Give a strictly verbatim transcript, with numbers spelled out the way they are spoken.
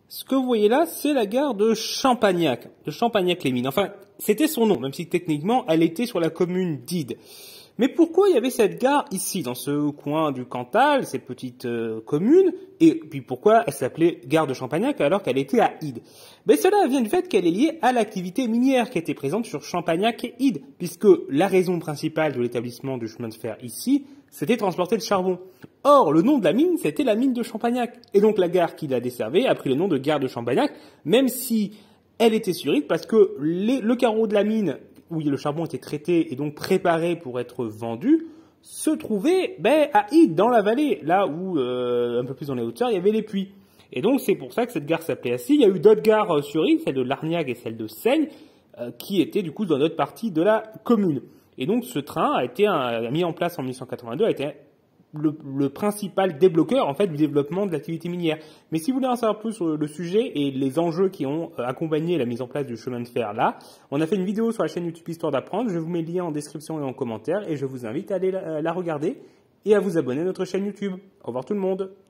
Ce que vous voyez là, c'est la gare de Champagnac, de Champagnac-les-Mines. Enfin, c'était son nom, même si techniquement, elle était sur la commune d'Ide. Mais pourquoi il y avait cette gare ici, dans ce coin du Cantal, cette petite euh, commune, et puis pourquoi elle s'appelait gare de Champagnac alors qu'elle était à Ide? Ben cela vient du fait qu'elle est liée à l'activité minière qui était présente sur Champagnac et Ide, puisque la raison principale de l'établissement du chemin de fer ici, c'était transporter le charbon. Or, le nom de la mine, c'était la mine de Champagnac. Et donc la gare qui la desservait a pris le nom de gare de Champagnac, même si elle était sur Ide, parce que les, le carreau de la mine où le charbon était traité et donc préparé pour être vendu, se trouvait ben, à Ide, dans la vallée, là où, euh, un peu plus dans les hauteurs, il y avait les puits. Et donc c'est pour ça que cette gare s'appelait ainsi. Il y a eu d'autres gares sur Ide, celle de Larniac et celle de Seigne, euh, qui étaient du coup dans notre partie de la commune. Et donc ce train a été un, mis en place en mille huit cent quatre-vingt-deux, a été le, le principal débloqueur en fait du développement de l'activité minière. Mais si vous voulez en savoir plus sur le sujet et les enjeux qui ont accompagné la mise en place du chemin de fer là, on a fait une vidéo sur la chaîne YouTube Histoire d'apprendre. Je vous mets le lien en description et en commentaire et je vous invite à aller la, la regarder et à vous abonner à notre chaîne YouTube. Au revoir tout le monde.